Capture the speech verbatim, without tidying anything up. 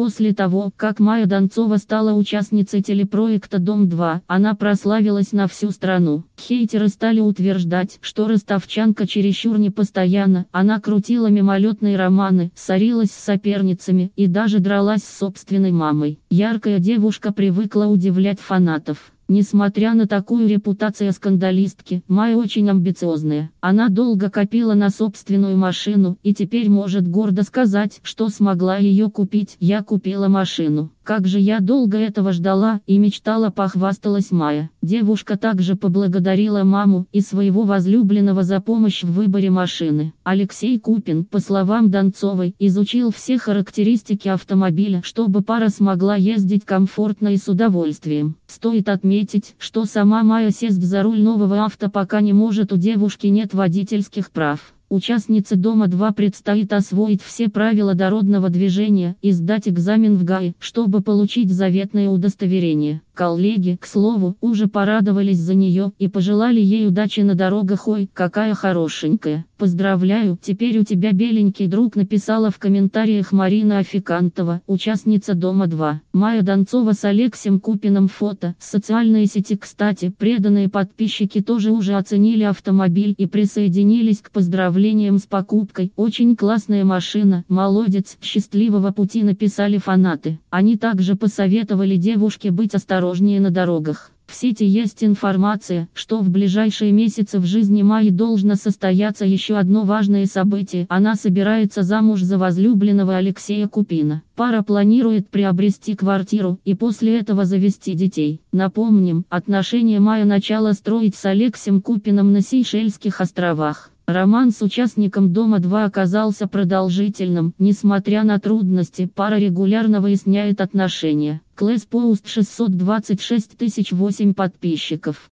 После того, как Майя Донцова стала участницей телепроекта «Дом-два», она прославилась на всю страну. Хейтеры стали утверждать, что ростовчанка чересчур непостоянна, она крутила мимолетные романы, ссорилась с соперницами и даже дралась с собственной мамой. Яркая девушка привыкла удивлять фанатов. Несмотря на такую репутацию скандалистки, Майя очень амбициозная. Она долго копила на собственную машину и теперь может гордо сказать, что смогла ее купить. «Я купила машину. Как же я долго этого ждала и мечтала», — похвасталась Майя. Девушка также поблагодарила маму и своего возлюбленного за помощь в выборе машины. Алексей Купин, по словам Донцовой, изучил все характеристики автомобиля, чтобы пара смогла ездить комфортно и с удовольствием. Стоит отметить, что сама Майя сесть за руль нового авто пока не может, у девушки нет водительских прав. Участнице «Дома-два» предстоит освоить все правила дорожного движения и сдать экзамен в ГАИ, чтобы получить заветное удостоверение. Коллеги, к слову, уже порадовались за нее и пожелали ей удачи на дорогах. «Ой, какая хорошенькая! Поздравляю, теперь у тебя беленький друг», — написала в комментариях Марина Афикантова, участница «Дома-два». Майя Донцова с Алексеем Купиным фото. Социальные сети, кстати, преданные подписчики тоже уже оценили автомобиль и присоединились к поздравлениям с покупкой. «Очень классная машина, молодец, счастливого пути», — написали фанаты. Они также посоветовали девушке быть осторожнее на дорогах. В сети есть информация, что в ближайшие месяцы в жизни Майи должно состояться еще одно важное событие. Она собирается замуж за возлюбленного Алексея Купина. Пара планирует приобрести квартиру и после этого завести детей. Напомним, отношения Майя начала строить с Алексеем Купиным на Сейшельских островах. Роман с участником «Дома-два» оказался продолжительным. Несмотря на трудности, пара регулярно выясняет отношения. Клэс Пост шестьсот двадцать шесть тысяч восемь подписчиков.